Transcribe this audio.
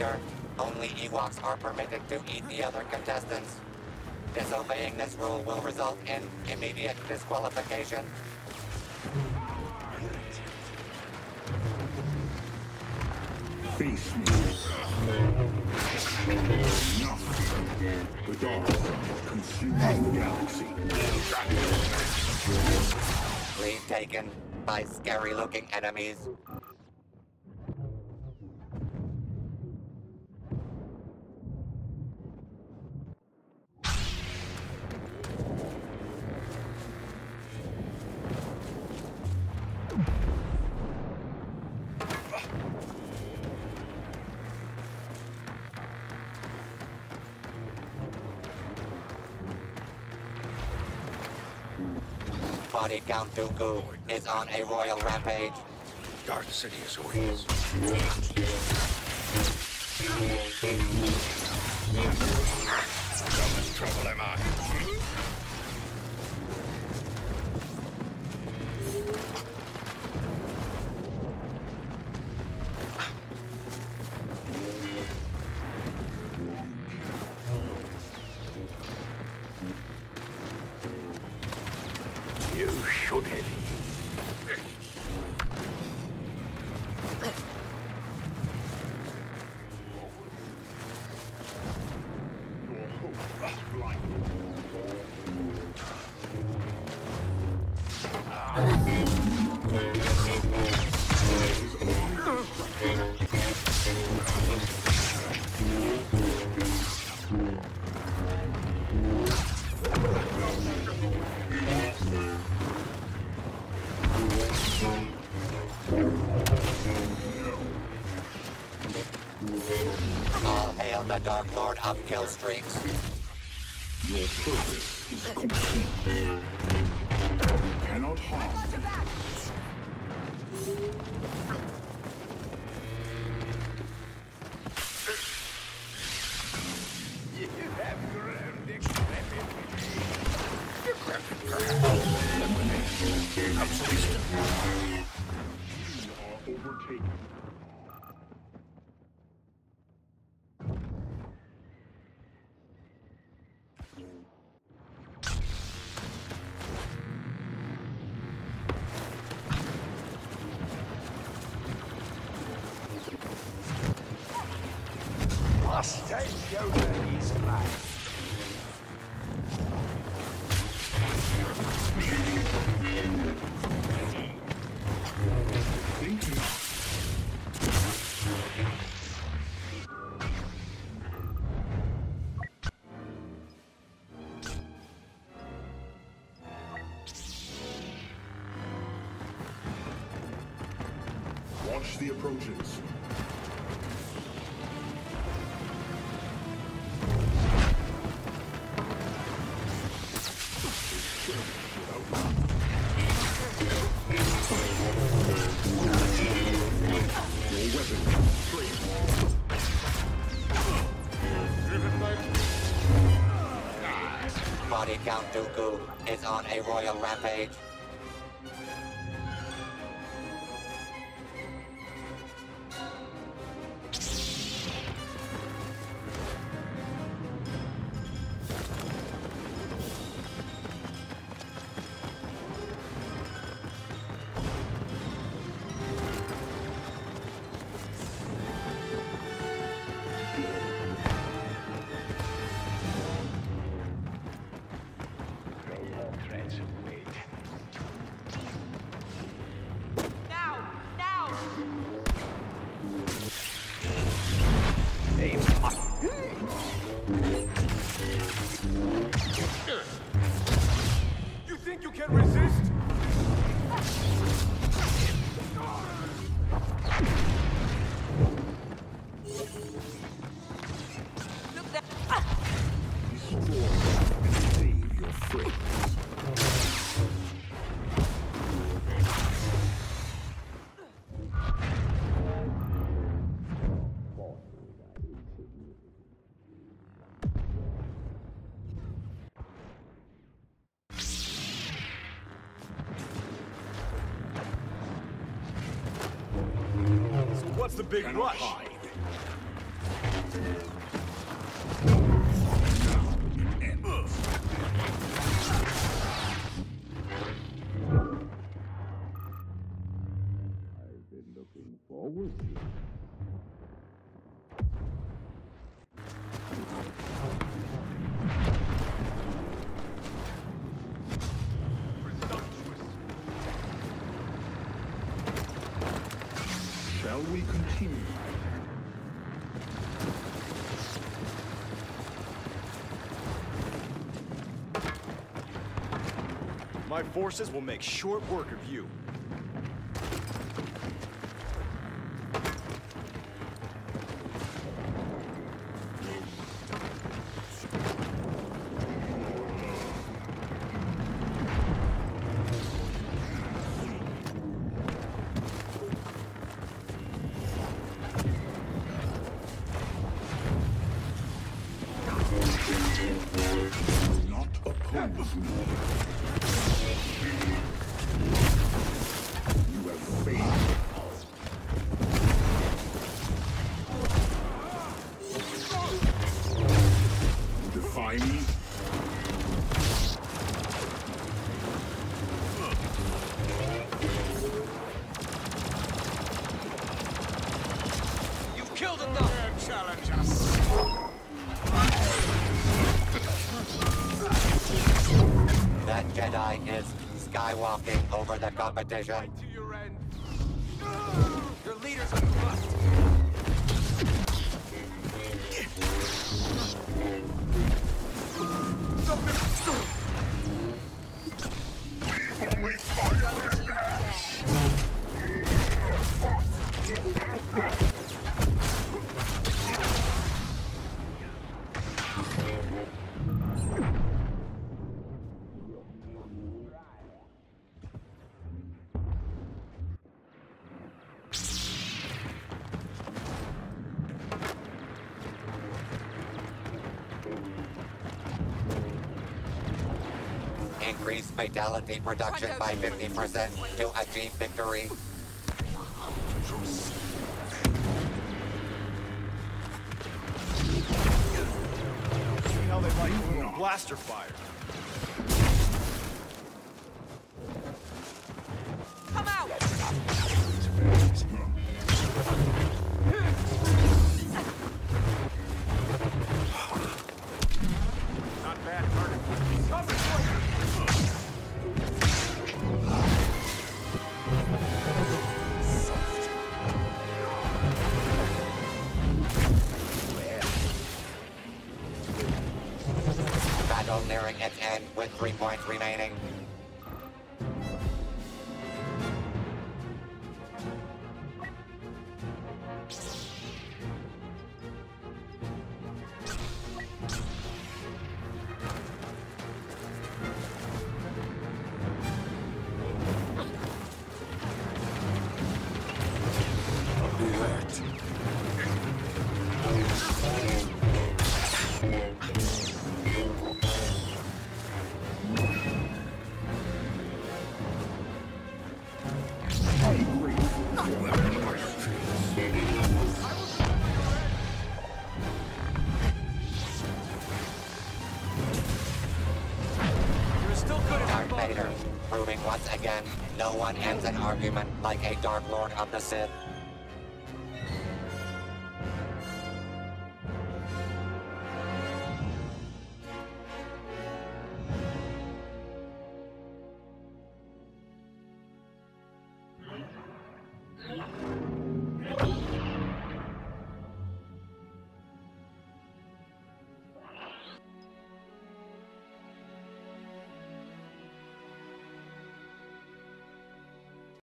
leader. Only Ewoks are permitted to eat the other contestants. Disobeying this rule will result in immediate disqualification. Face me. The dark consuming the galaxy. Lead taken by scary-looking enemies. Body Count Dooku is on a royal rampage. Dark Sidious orders. So much trouble am I? You should have. All hail the Dark Lord of kill streaks. Your purpose is complete. Cannot harm. Overtaken. Stay Yoda is mine. Launch the approaches. Body Count Dooku is on a royal rampage. You think you can resist? Save your friends. What's the big rush? Hide. Shall we continue? My forces will make short work of you. Not oppose me. You have failed. Defy me? You've killed enough! Challenge us! That Jedi is skywalking over the competition. To your end. Your leaders are corrupt. Increase fatality production by 50% to achieve victory. See how they like a little blaster fire. Come out! Not bad, Carter. Cover fire! Battle nearing its end with 3 points remaining. You're still good at Darth your Vader, proving once again, no one ends an argument like a Dark Lord of the Sith.